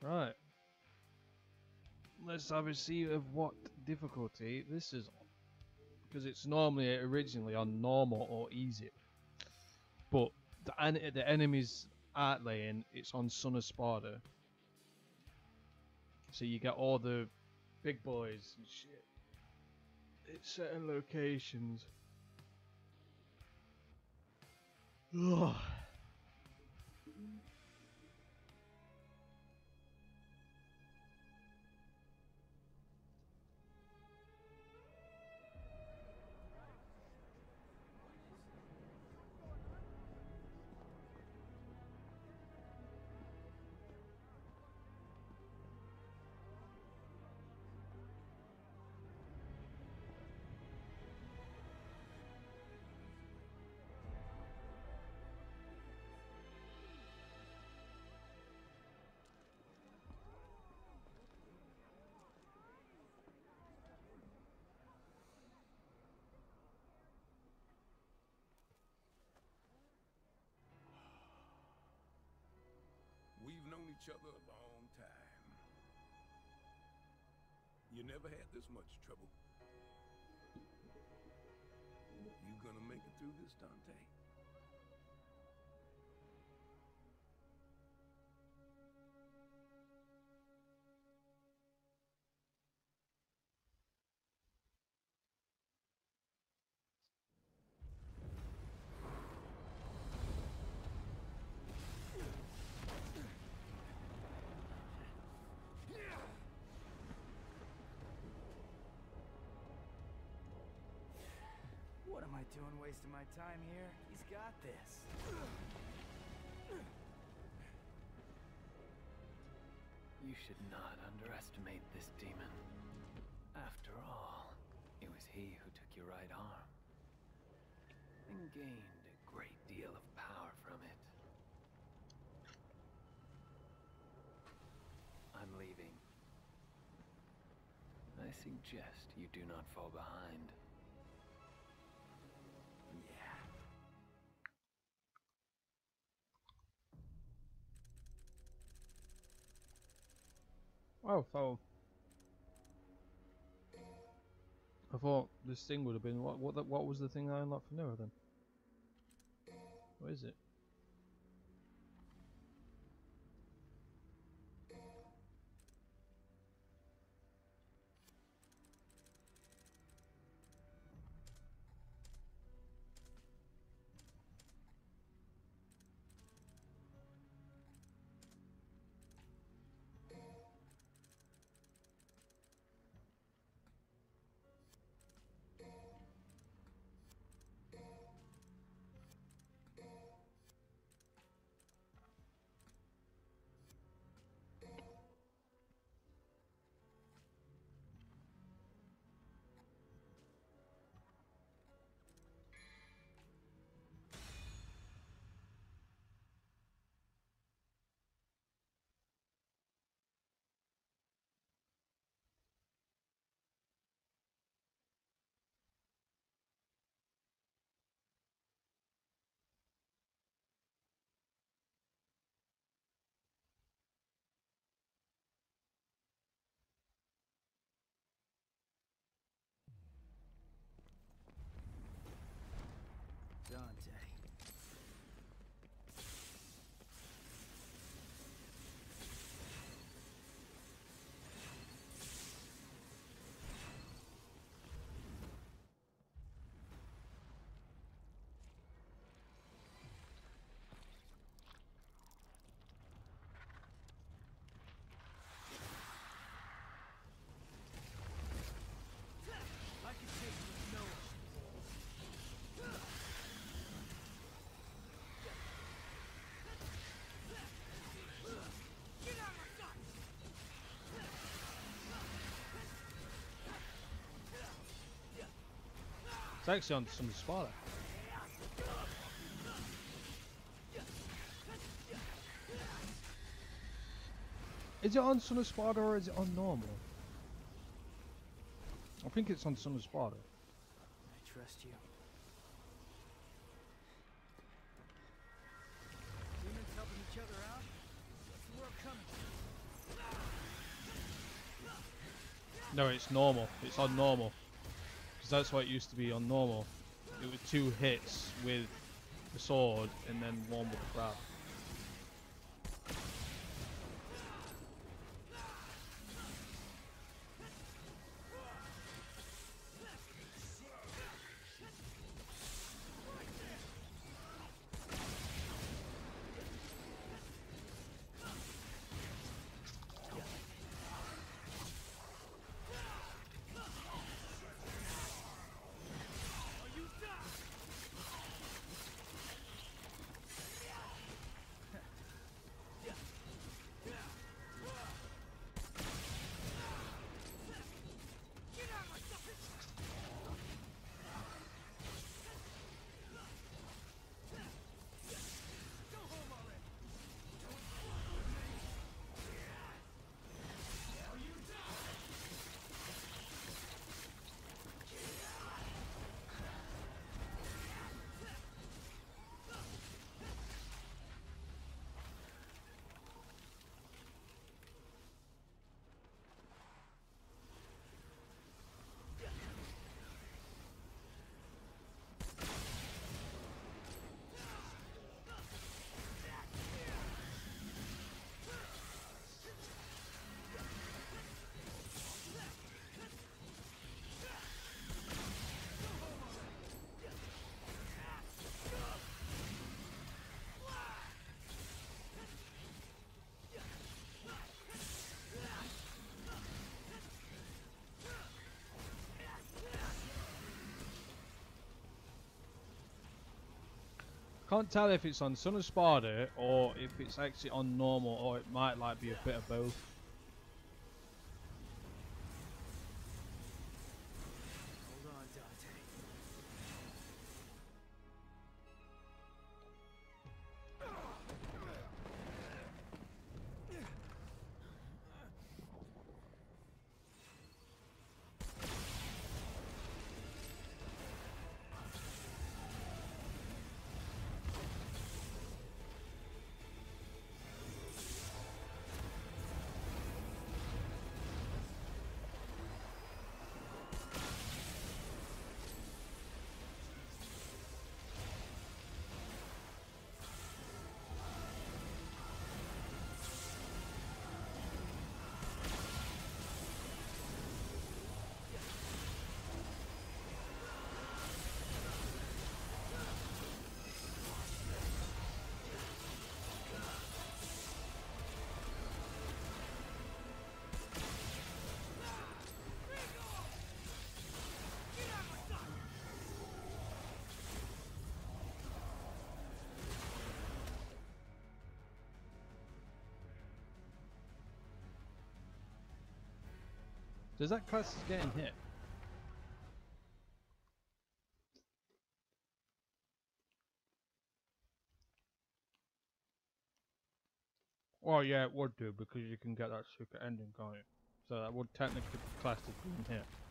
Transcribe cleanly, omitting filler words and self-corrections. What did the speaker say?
Right. Let's have a see of what difficulty this is on. Because it's normally originally on normal or easy. But the enemy's art laying, it's on Son of Sparta. So you get all the big boys and shit. It's certain locations. Ugh. We've known each other a long time. You never had this much trouble. You gonna make it through this, Dante? What am I doing wasting my time here? He's got this. You should not underestimate this demon. After all, it was he who took your right arm and gained a great deal of power from it. I'm leaving. I suggest you do not fall behind. Oh, so I thought this thing would have been what was the thing I unlocked for Nero then? What is it? Dante. I can take with no It's actually on some Sparta. Is it on Son of Sparta or is it on normal? I think it's on Son of Sparta. I trust you. Demons helping each other out? What's the world coming to? No, it's normal. It's on normal. Because that's what it used to be on normal. It was 2 hits with the sword and then 1 with the grab. Can't tell if it's on Son of Sparta or if it's actually on normal, or it might like be a bit of both. Hold on, Dante. Does that class is getting hit? Well, yeah, it would do because you can get that secret ending, can't you? So that would technically be classed as being hit.